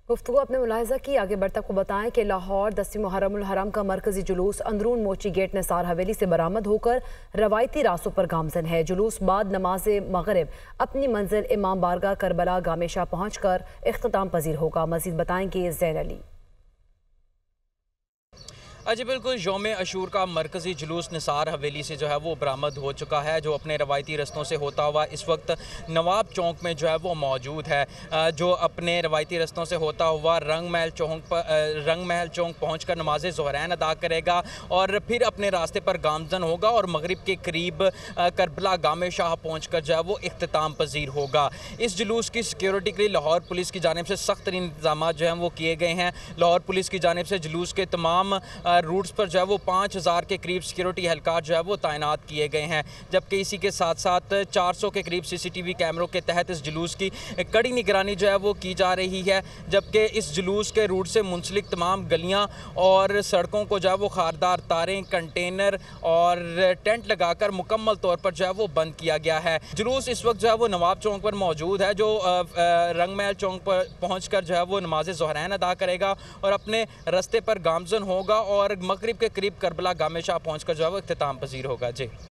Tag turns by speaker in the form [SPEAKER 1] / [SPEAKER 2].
[SPEAKER 1] गुफ्तगू आपने मुलाहिजा की। आगे बढ़ता को बताएं कि लाहौर 10वीं मुहर्रमुल हरम का मरकजी जुलूस अंदरून मोची गेट निसार हवेली से बरामद होकर रवायती रास्तों पर गामजन है। जुलूस बाद नमाज मगरिब अपनी मंजिल इमाम बारगाह करबला गामेशा पहुँच कर इख्तिताम पजीर होगा। मजीद बताएंगे ज़ैन अली।
[SPEAKER 2] जी बिल्कुल, यौम अशूर का मरकज़ी जुलूस निसार हवेली से जो है वो बरामद हो चुका है, जो अपने रवायती रस्तों से होता हुआ इस वक्त नवाब चौक में जो है वो मौजूद है। जो अपने रवायती रस्तों से होता हुआ रंग महल चौक पहुँच कर नमाज ज़ोहरैन अदा करेगा और फिर अपने रास्ते पर गामजन होगा और मगरिब के करीब करबला गामे शाह पहुँच कर जो है वो इख्तिताम पजीर होगा। इस जुलूस की सिक्योरिटी के लिए लाहौर पुलिस की जानिब से सख्त तरीन इंतजाम जो हैं वो किए गए हैं। लाहौर पुलिस की जानिब से जुलूस के तमाम रूट्स पर जो है वो 5000 के करीब सिक्योरिटी एहलकार जो है वो तैनात किए गए हैं, जबकि इसी के साथ साथ 400 के करीब CCTV कैमरों के तहत इस जुलूस की कड़ी निगरानी जो है वो की जा रही है। जबकि इस जुलूस के रूट से मुंसलिक तमाम गलियां और सड़कों को जो है वो खारदार तारें, कंटेनर और टेंट लगाकर मुकम्मल तौर पर जो है वो बंद किया गया है। जुलूस इस वक्त जो है वो नवाब चौक पर मौजूद है, जो रंग महल चौक पर पहुँच कर जो है वो नमाज ज़ोहरैन अदा करेगा और अपने रस्ते पर गामजन होगा और मगरिब के करीब करबला गामे शाह पहुँच कर जो है वो इख्तिताम पजीर होगा। जी।